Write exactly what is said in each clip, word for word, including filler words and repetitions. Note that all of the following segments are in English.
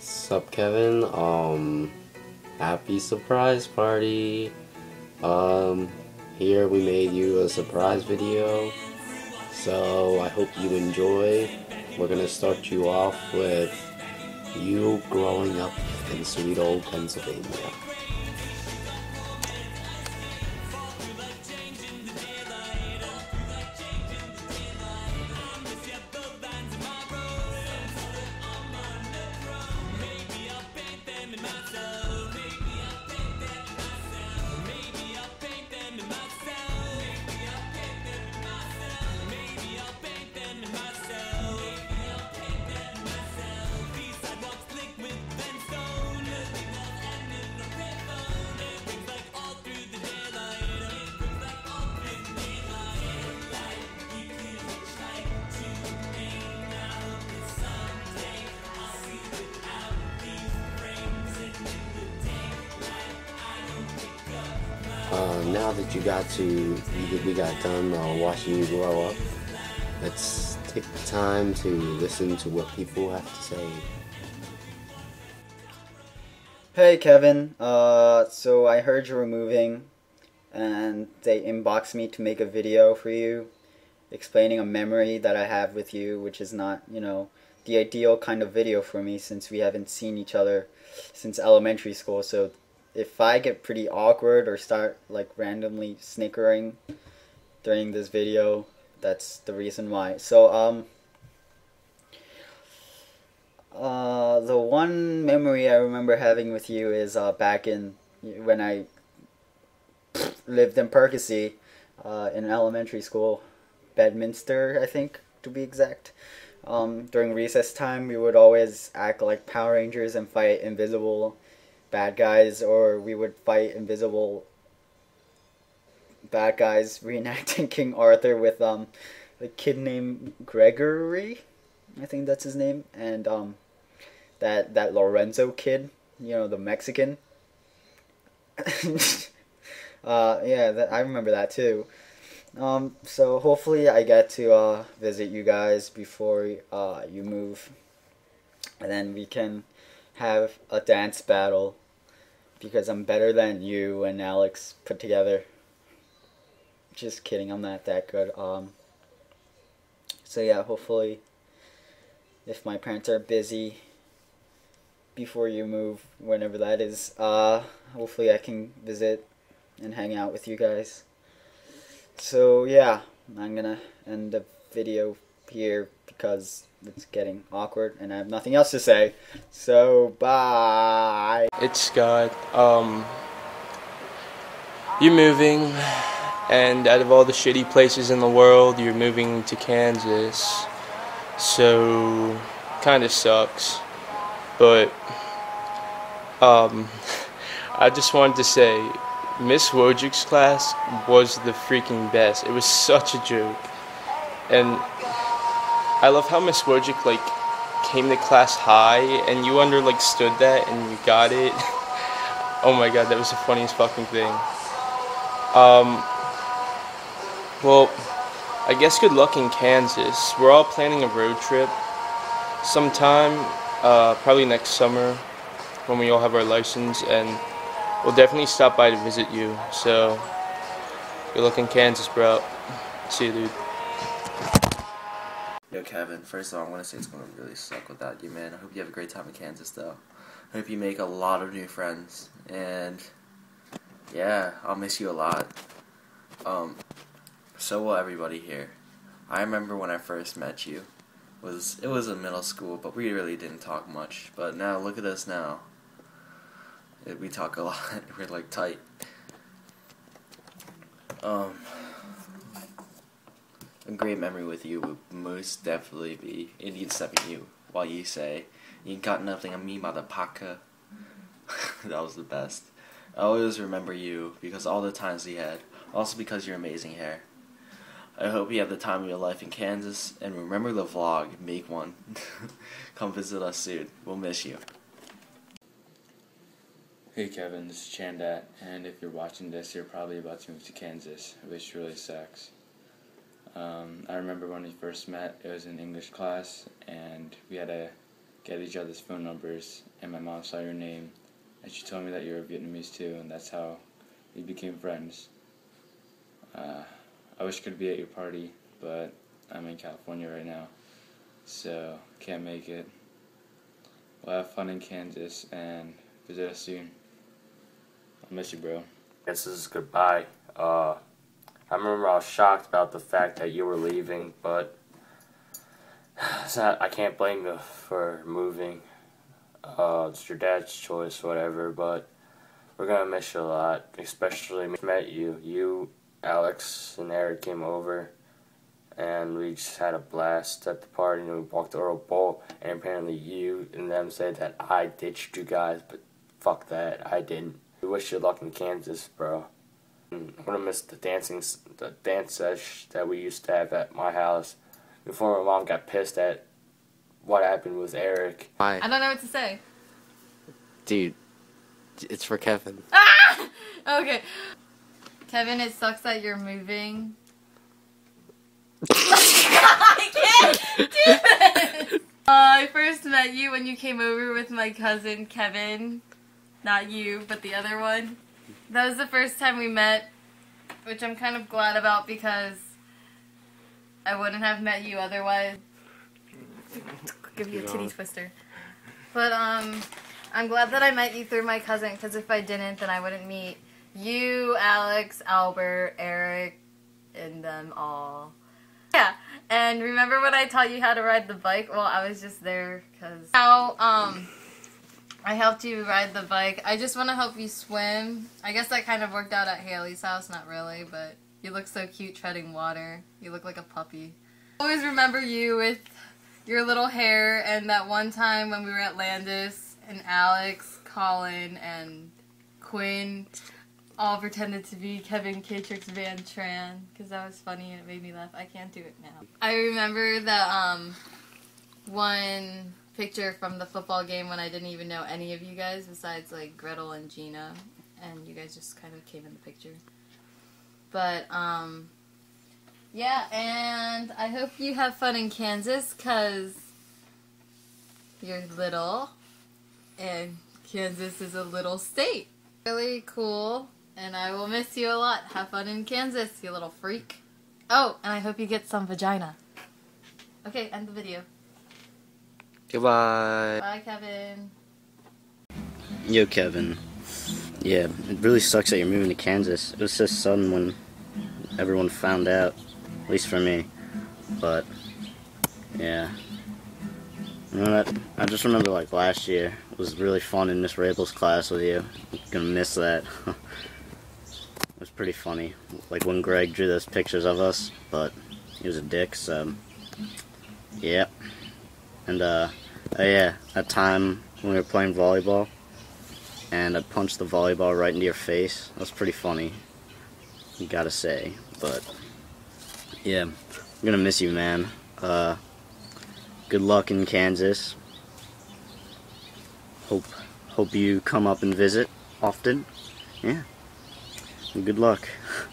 Sup, Kevin? Um, happy surprise party. Um, here we made you a surprise video, so I hope you enjoy. We're gonna start you off with you growing up in sweet old Pennsylvania. Uh, now that you got to, we got done uh, watching you grow up, let's take the time to listen to what people have to say. Hey Kevin, uh, so I heard you were moving, and they inboxed me to make a video for you, explaining a memory that I have with you, which is not, you know, the ideal kind of video for me since we haven't seen each other since elementary school, so if I get pretty awkward or start like randomly snickering during this video, that's the reason why. So um uh the one memory I remember having with you is uh back in when I lived in Percy, uh in elementary school, Bedminster, I think, to be exact. Um during recess time we would always act like Power Rangers and fight invisible bad guys, or we would fight invisible bad guys reenacting King Arthur with um a kid named Gregory, I think that's his name, and um that that Lorenzo kid, you know, the Mexican. uh yeah, that, I remember that too. Um so hopefully I get to uh visit you guys before uh you move, and then we can have a dance battle, because I'm better than you and Alex put together. Just kidding, I'm not that good. Um, so yeah, hopefully, if my parents are busy before you move, whenever that is, uh, hopefully I can visit and hang out with you guys. So yeah, I'm gonna end the video here because it's getting awkward and I have nothing else to say. So bye. It's Scott. Um, you're moving, and out of all the shitty places in the world, you're moving to Kansas. So, kind of sucks. But um, I just wanted to say, Miss Wojcik's class was the freaking best. It was such a joke, and I love how Miss Wojcik like came to class high and you under like stood that and you got it. Oh my god, that was the funniest fucking thing. Um, well, I guess good luck in Kansas. We're all planning a road trip sometime, uh, probably next summer when we all have our license, and we'll definitely stop by to visit you. So, good luck in Kansas, bro. See you, dude. Yo, Kevin, first of all, I want to say it's going to really suck without you, man. I hope you have a great time in Kansas, though. I hope you make a lot of new friends, and yeah, I'll miss you a lot. Um, so will everybody here. I remember when I first met you. It was it was in middle school, but we really didn't talk much. But now, look at us now. We talk a lot. We're like tight. Um... A great memory with you would most definitely be Indian stepping you while you say, "You got nothing on me, motherfucker." That was the best. I always remember you because all the times we had, also because your amazing hair. I hope you have the time of your life in Kansas, and remember the vlog, make one. Come visit us soon. We'll miss you. Hey Kevin, this is Chandat, and if you're watching this, you're probably about to move to Kansas, which really sucks. Um, I remember when we first met, it was in English class, and we had a get each other's phone numbers, and my mom saw your name, and she told me that you were Vietnamese too, and that's how we became friends. Uh, I wish I could be at your party, but I'm in California right now, so can't make it. We'll have fun in Kansas and visit us soon. I miss you, bro. This is goodbye. Uh, I remember I was shocked about the fact that you were leaving, but it's not, I can't blame you for moving. Uh, it's your dad's choice, whatever, but we're gonna miss you a lot, especially met you. You, Alex, and Eric came over, and we just had a blast at the party, and we walked the Earl Bowl, and apparently you and them said that I ditched you guys, but fuck that, I didn't. We wish you luck in Kansas, bro. I'm gonna miss the dancing, the dance sesh that we used to have at my house before my mom got pissed at what happened with Eric. Hi. I don't know what to say. Dude, it's for Kevin. Ah! Okay. Kevin, it sucks that you're moving. I can't do this! Uh, I first met you when you came over with my cousin Kevin. Not you, but the other one. That was the first time we met, which I'm kind of glad about because I wouldn't have met you otherwise. Give you a titty twister. But, um, I'm glad that I met you through my cousin, because if I didn't, then I wouldn't meet you, Alex, Albert, Eric, and them all. Yeah, and remember when I taught you how to ride the bike? Well, I was just there, because how, um... I helped you ride the bike. I just want to help you swim. I guess that kind of worked out at Haley's house. Not really, but you look so cute treading water. You look like a puppy. I always remember you with your little hair, and that one time when we were at Landis, and Alex, Collin, and Quinn all pretended to be Kevin K-Trix Van Tran, because that was funny and it made me laugh. I can't do it now. I remember the um, one... picture from the football game when I didn't even know any of you guys besides like Gretel and Gina, and you guys just kind of came in the picture. But um yeah, and I hope you have fun in Kansas because you're little and Kansas is a little state. Really cool, and I will miss you a lot. Have fun in Kansas, you little freak. Oh, and I hope you get some vagina. Okay, end the video. Goodbye. Bye, Kevin. Yo, Kevin. Yeah, it really sucks that you're moving to Kansas. It was so sudden when everyone found out, at least for me. But, yeah. You know what? I just remember, like, last year. It was really fun in Miss Rabel's class with you. I'm gonna miss that. It was pretty funny. Like, when Greg drew those pictures of us, but he was a dick, so... Yeah. And, uh, oh yeah, that time when we were playing volleyball, and I punched the volleyball right into your face. That was pretty funny, you gotta say. But, yeah, I'm gonna miss you, man. Uh, good luck in Kansas. Hope, hope you come up and visit often. Yeah. And good luck.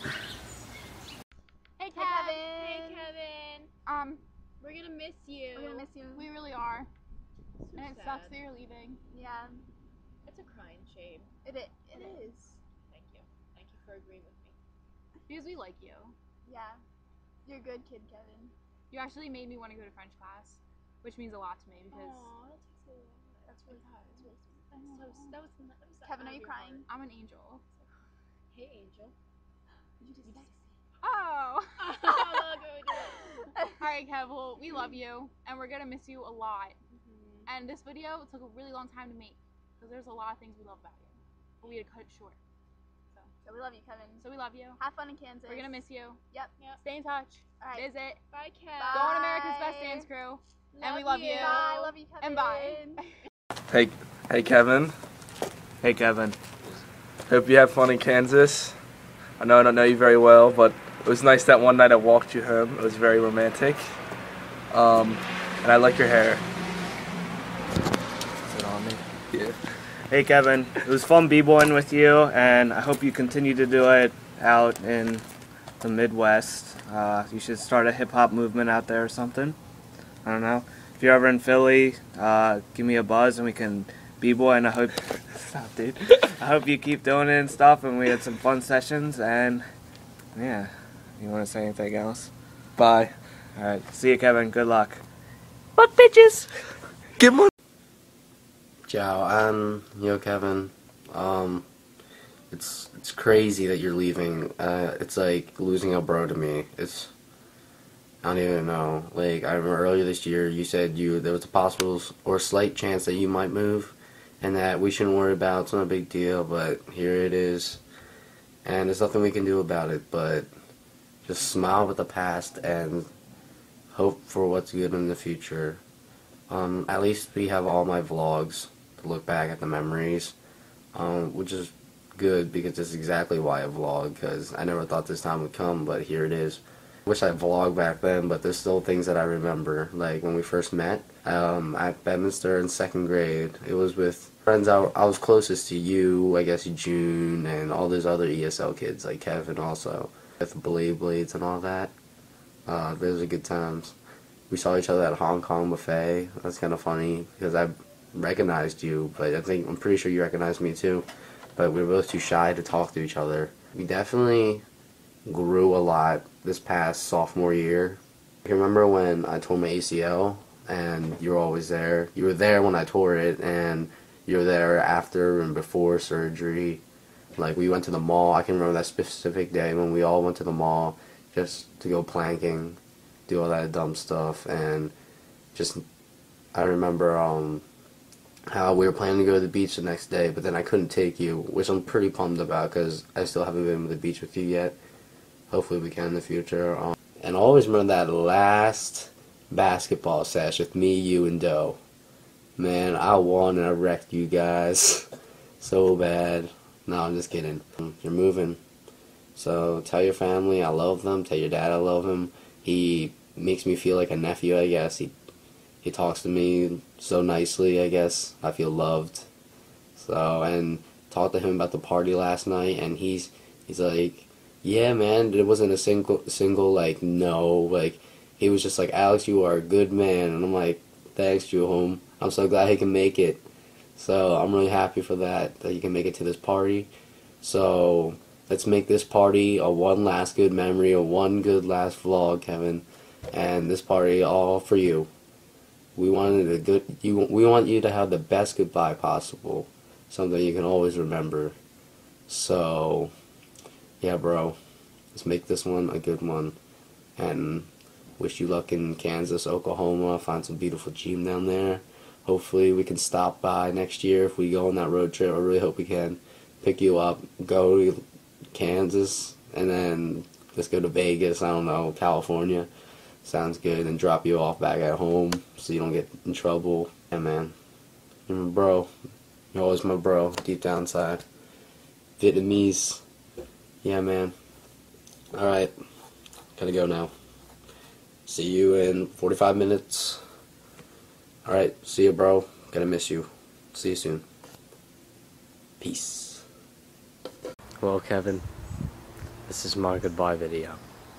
Hey, Kevin. Hey, Kevin. Um... We're gonna miss you. We're gonna miss you. We really are. So and it sad. sucks that you're leaving. Yeah. It's a crying shame. It is. It is. Thank you. Thank you for agreeing with me. Because we like you. Yeah. You're a good kid, Kevin. You actually made me want to go to French class, which means a lot to me because. Aww, that takes a lot. That's really hard. That's really sweet. That was, that was, that was Kevin, are you crying? I'm an angel. Hey, Angel. You just sexy. Oh! Oh, look what we did. Alright, Kev, well, we love you, and we're gonna miss you a lot. Mm-hmm. And this video took a really long time to make, because there's a lot of things we love about you. But we had to cut it short. So, So we love you, Kevin. so we love you. Have fun in Kansas. We're gonna miss you. Yep. Yep. Stay in touch. All right. Visit. Bye, Kev. Go on America's Best Bye. Dance Crew. Love and we love you. Bye. Love you, Kevin. And bye. Hey, hey Kevin. Hey Kevin. Hope you have fun in Kansas. I know I don't know you very well, but it was nice that one night I walked you home. It was very romantic. Um, and I like your hair. Is it on me? Yeah. Hey Kevin, it was fun b-boying with you, and I hope you continue to do it out in the Midwest. Uh, you should start a hip-hop movement out there or something. I don't know. if you're ever in Philly, uh, give me a buzz and we can b-boy, and I hope stop, dude. I hope you keep doing it and stuff, and we had some fun sessions, and yeah, you want to say anything else? Bye. All right, see you, Kevin. Good luck. But bitches, Get money. Ciao, I'm yo Kevin. Um, it's it's crazy that you're leaving. Uh, it's like losing a bro to me. It's I don't even know. Like, I remember earlier this year, you said you there was a possible or slight chance that you might move, and that we shouldn't worry about. It's not a big deal, but here it is, and there's nothing we can do about it. But just smile with the past and hope for what's good in the future. Um, at least we have all my vlogs to look back at the memories, um, which is good because this is exactly why I vlog, because I never thought this time would come, but here it is. Wish I vlogged back then, but there's still things that I remember, like when we first met um, at Bedminster in second grade. It was with friends I, I was closest to, you, I guess June, and all those other E S L kids, like Kevin also, with Blade Blades and all that. Uh, those are good times. We saw each other at Hong Kong buffet. That's kind of funny because I recognized you, but I think I'm pretty sure you recognized me too. But we were both too shy to talk to each other. We definitely grew a lot this past sophomore year. I remember when I tore my A C L and you were always there. You were there when I tore it, and you were there after and before surgery. Like, we went to the mall. I can remember that specific day when we all went to the mall just to go planking, do all that dumb stuff, and just, I remember um, how we were planning to go to the beach the next day, but then I couldn't take you, which I'm pretty bummed about because I still haven't been to the beach with you yet. Hopefully we can in the future. Um, and I always remember that last basketball sesh with me, you, and Doe. Man, I won and I wrecked you guys so bad. No, I'm just kidding. You're moving. So tell your family I love them. Tell your dad I love him. He makes me feel like a nephew, I guess. He he talks to me so nicely, I guess. I feel loved. So, and talked to him about the party last night, and he's he's like, yeah, man, there wasn't a single, single, like, no, like, he was just like, Alex, you are a good man, and I'm like, thanks, Juhom, I'm so glad he can make it, so I'm really happy for that, that he can make it to this party, so let's make this party a one last good memory, a one good last vlog, Kevin, and this party all for you. We wanted a good, you, we want you to have the best goodbye possible, something you can always remember, so yeah, bro, let's make this one a good one, and wish you luck in Kansas, Oklahoma, find some beautiful gym down there. Hopefully we can stop by next year if we go on that road trip. I really hope we can pick you up, go to Kansas, and then let's go to Vegas, I don't know, California. Sounds good, and drop you off back at home so you don't get in trouble. Yeah, man, you're my bro. You're always my bro, deep down inside. Vietnamese. Yeah, man. Alright. Gotta go now. See you in forty-five minutes. Alright. See you, bro. Gonna miss you. See you soon. Peace. Well, Kevin, this is my goodbye video.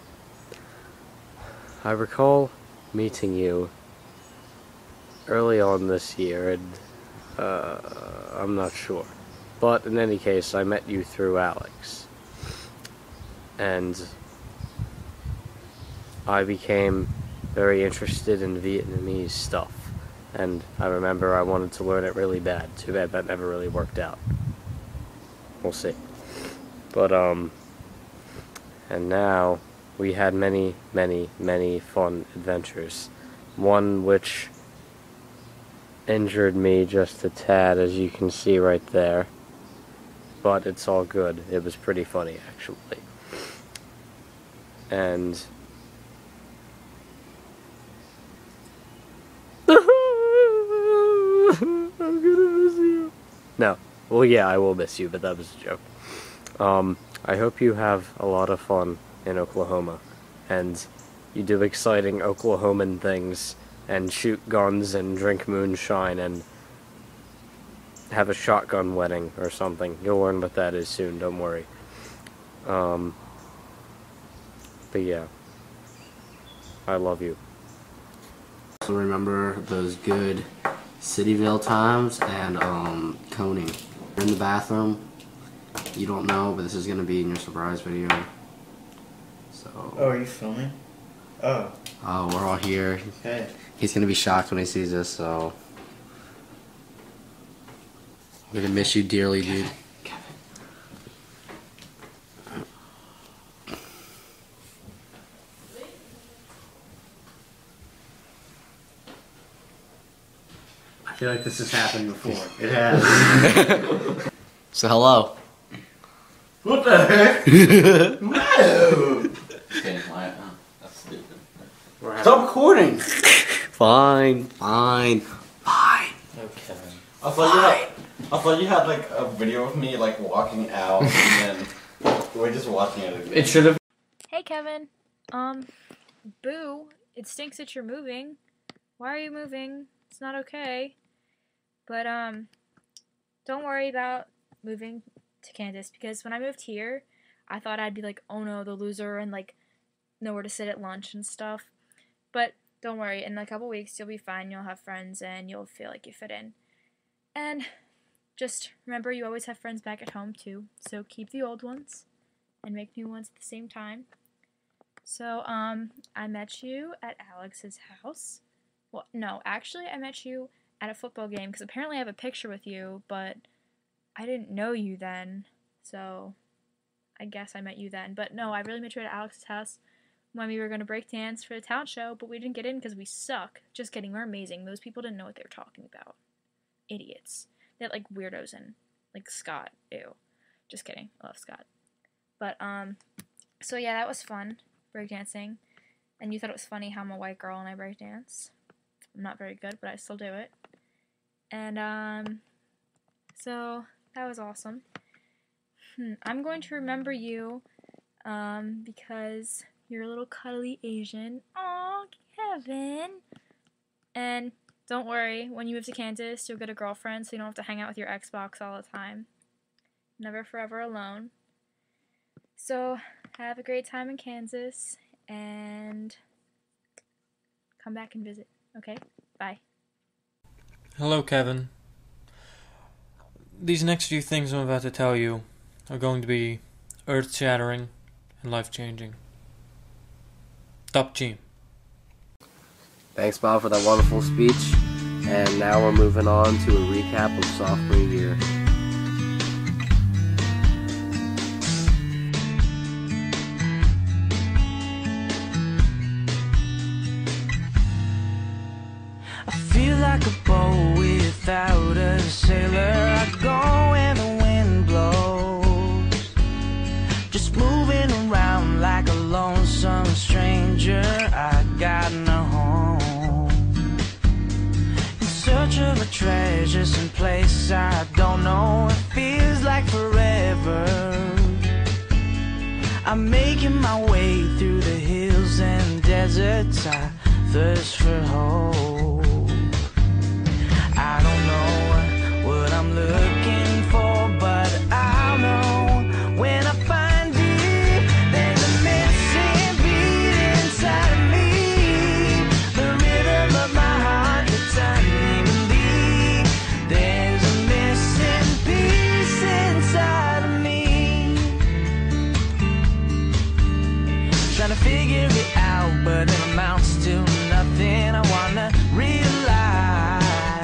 I recall meeting you early on this year, and uh, I'm not sure. But in any case, I met you through Alex. And I became very interested in Vietnamese stuff, and I remember I wanted to learn it really bad. Too bad that never really worked out. We'll see. But um and now we had many, many, many fun adventures. One which injured me just a tad, as you can see right there. But it's all good. It was pretty funny, actually. And I'm gonna miss you. No. Well, yeah, I will miss you, but that was a joke. Um, I hope you have a lot of fun in Oklahoma, and you do exciting Oklahoman things, and shoot guns, and drink moonshine, and have a shotgun wedding or something. You'll learn what that is soon, don't worry. Um... But yeah, I love you. So remember those good Cityville times and um, coning. You're in the bathroom. You don't know, but this is gonna be in your surprise video. So. Oh, are you filming? Oh. Oh, we're all here. Okay. He's gonna be shocked when he sees this. So. I'm gonna miss you dearly, dude. I feel like this has happened before. It has. So hello. What the heck? Whoa! Getting quiet, huh? That's stupid. Stop recording! Fine, fine, fine. Okay. I thought you had, I thought you had like a video of me like walking out and then we're just watching it again. It should have. Hey Kevin, um, boo, it stinks that you're moving. Why are you moving? It's not okay. But, um, don't worry about moving to Kansas, because when I moved here, I thought I'd be like, oh no, the loser, and like, nowhere to sit at lunch and stuff. But don't worry, in a couple weeks, you'll be fine, you'll have friends, and you'll feel like you fit in. And just remember, you always have friends back at home, too, so keep the old ones and make new ones at the same time. So, um, I met you at Alex's house. Well, no, actually, I met you at a football game, because apparently I have a picture with you, but I didn't know you then, so I guess I met you then. But no, I really met you at Alex's house when we were going to break dance for the talent show, but we didn't get in because we suck. Just kidding, we're amazing. Those people didn't know what they were talking about. Idiots. They're like weirdos in, like Scott. Ew. Just kidding, I love Scott. But, um, so yeah, that was fun, breakdancing. And you thought it was funny how I'm a white girl and I breakdance. I'm not very good, but I still do it. And, um, so that was awesome. Hmm, I'm going to remember you, um, because you're a little cuddly Asian. Aw, Kevin. And don't worry, when you move to Kansas, you'll get a girlfriend, so you don't have to hang out with your Xbox all the time. Never forever alone. So, have a great time in Kansas, and come back and visit, okay? Bye. Hello, Kevin. These next few things I'm about to tell you are going to be earth-shattering and life-changing. Top team. Thanks, Bob, for that wonderful speech. And now we're moving on to a recap of sophomore year. Like a boat without a sailor, I go where the wind blows, just moving around like a lonesome stranger. I got no home, in search of a treasure, some place I don't know. It feels like forever. I'm making my way through the hills and deserts. I thirst for hope. I don't know what I'm looking for, but I'll know when I find it. There's a missing beat inside of me, the rhythm of my heart that's unnamed me. There's a missing piece inside of me, trying to figure it out, but it amounts to nothing. I wanna realize,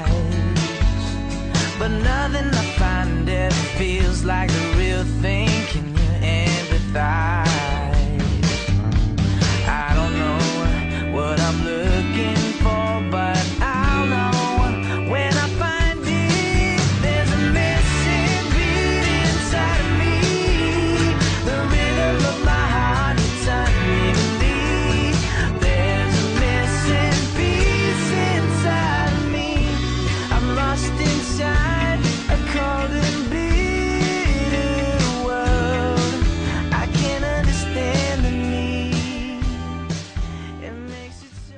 but nothing I find ever feels like the real thing. Can you empathize? I don't know what I'm looking for, but I'll know when I find it. There's a missing beat inside of me, the rhythm of my heart that's unnamed. There's a missing piece inside of me. I'm lost inside a cold and bitter world. I can't understand the need. It makes it so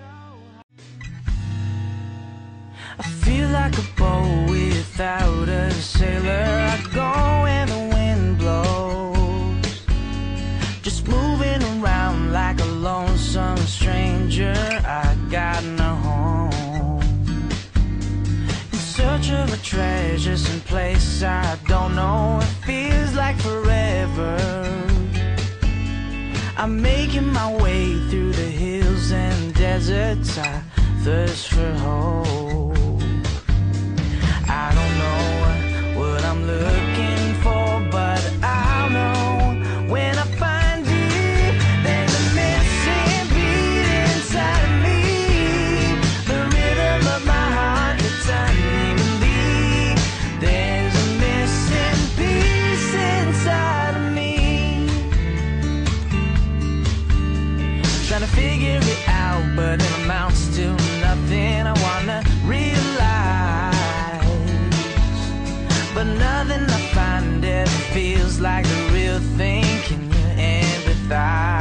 hard. I feel like a boat without a sailor. I go where the wind blows, just moving around like a lonesome stranger. I got no home, the treasures in place I don't know. It feels like forever. I'm making my way through the hills and deserts. I thirst for hope. I don't know what I'm looking for, but I'll know when I find it. There's a missing beat inside of me, the rhythm of my heart that's unevenly. There's a missing piece inside of me, trying to figure it out, but it amounts to nothing. I wanna realize, but nothing I find ever feels like the real thing. Can you empathize?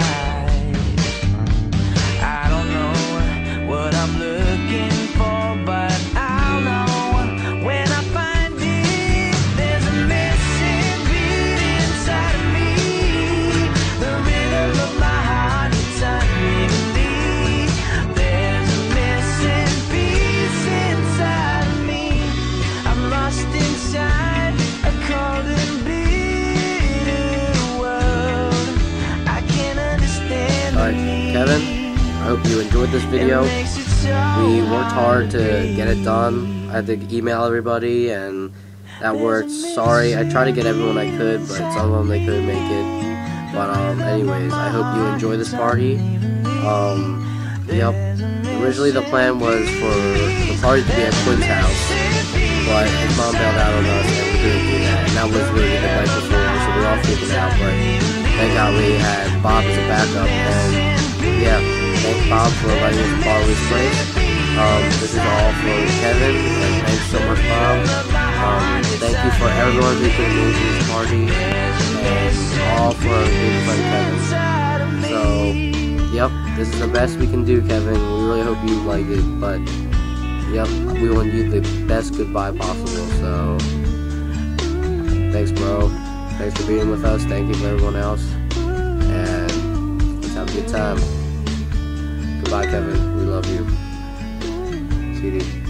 I don't know what I'm looking for, but I'll know when I find it. There's a missing beat inside of me, the rhythm of my heart, it's unevenly. There's a missing piece inside of me. I'm lost inside a cold and bitter world. I can't understand. Alright, Kevin, I hope you enjoyed this video. We worked hard to get it done. I had to email everybody, and that worked. Sorry, I tried to get everyone I could, but some of them they couldn't make it. But um, anyways, I hope you enjoy this party. Um, yep. Originally the plan was for the party to be at Quinn's house, but his mom bailed out on us and we couldn't do that. And that was really the night before, so we were all freaking out. But thank God we had Bob as a backup, and yeah, thanks Bob for letting us borrow his place. Um, this is all for Kevin, and thanks so much, Bob. Um, thank you for everyone who could move to this party, and all for our good friend Kevin. So, yep, this is the best we can do, Kevin. We really hope you like it, but yep, we want you the best goodbye possible. So, thanks, bro. Thanks for being with us. Thank you for everyone else, and let's have a good time. Goodbye, Kevin. We love you. C D.